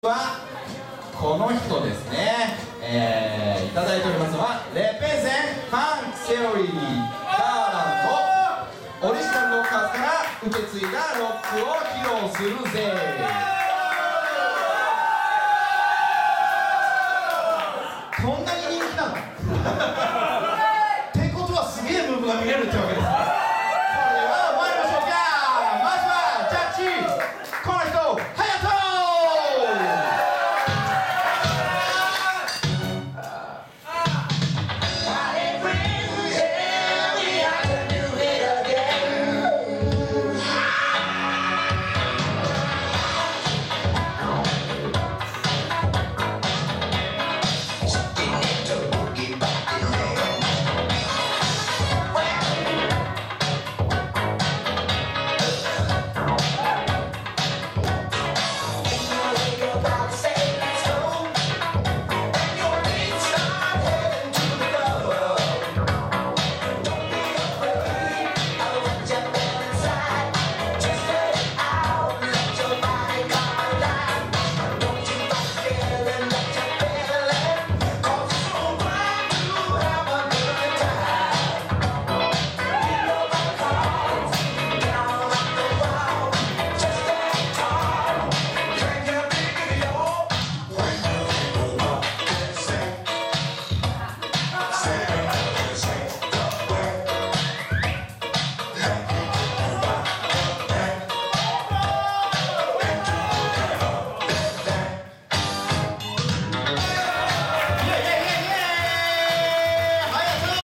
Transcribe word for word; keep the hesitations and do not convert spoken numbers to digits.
はこの人ですね、えー、いただいておりますのはレペゼン・ファンク・セオリー・ガーランドオリジナルロッカーズから受け継いだロックを披露するぜ。こんなに人気なのってことはすげえムーブが見れるってわけですね。